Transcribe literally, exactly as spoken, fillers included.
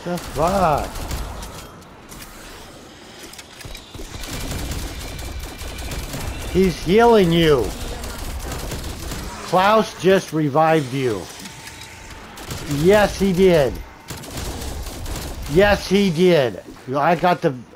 The fuck? He's healing you. Klaus just revived you. Yes, he did. Yes, he did. I got the